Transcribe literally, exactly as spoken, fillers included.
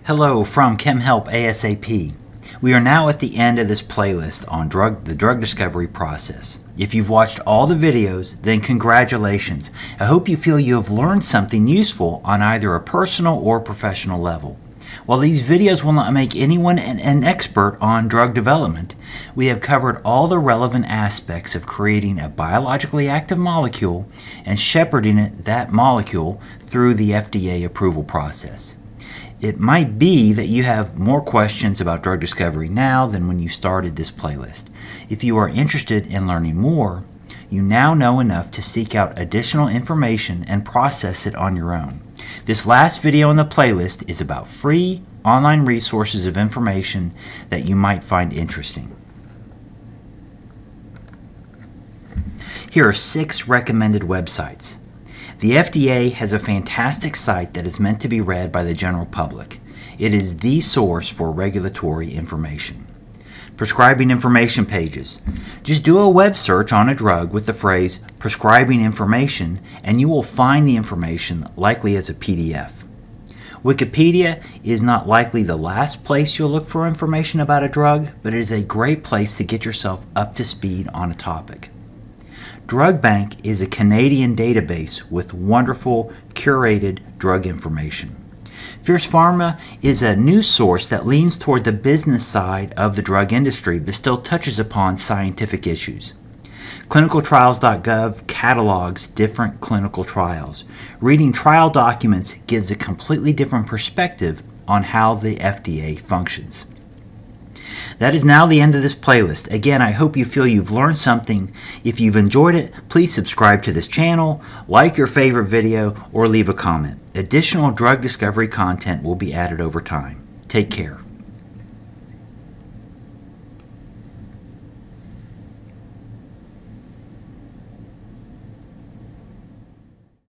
Hello from Chem Help ASAP. We are now at the end of this playlist on drug, the drug discovery process. If you've watched all the videos, then congratulations. I hope you feel you have learned something useful on either a personal or professional level. While these videos will not make anyone an, an expert on drug development, we have covered all the relevant aspects of creating a biologically active molecule and shepherding it, that molecule through the F D A approval process. It might be that you have more questions about drug discovery now than when you started this playlist. If you are interested in learning more, you now know enough to seek out additional information and process it on your own. This last video in the playlist is about free online resources of information that you might find interesting. Here are six recommended websites. The F D A has a fantastic site that is meant to be read by the general public. It is the source for regulatory information. Prescribing information pages. Just do a web search on a drug with the phrase prescribing information and you will find the information likely as a P D F. Wikipedia is not likely the last place you'll look for information about a drug, but it is a great place to get yourself up to speed on a topic. Drug Bank is a Canadian database with wonderful curated drug information. Fierce Pharma is a news source that leans toward the business side of the drug industry but still touches upon scientific issues. Clinical Trials dot gov catalogs different clinical trials. Reading trial documents gives a completely different perspective on how the F D A functions. That is now the end of this playlist. Again, I hope you feel you've learned something. If you've enjoyed it, please subscribe to this channel, like your favorite video, or leave a comment. Additional drug discovery content will be added over time. Take care.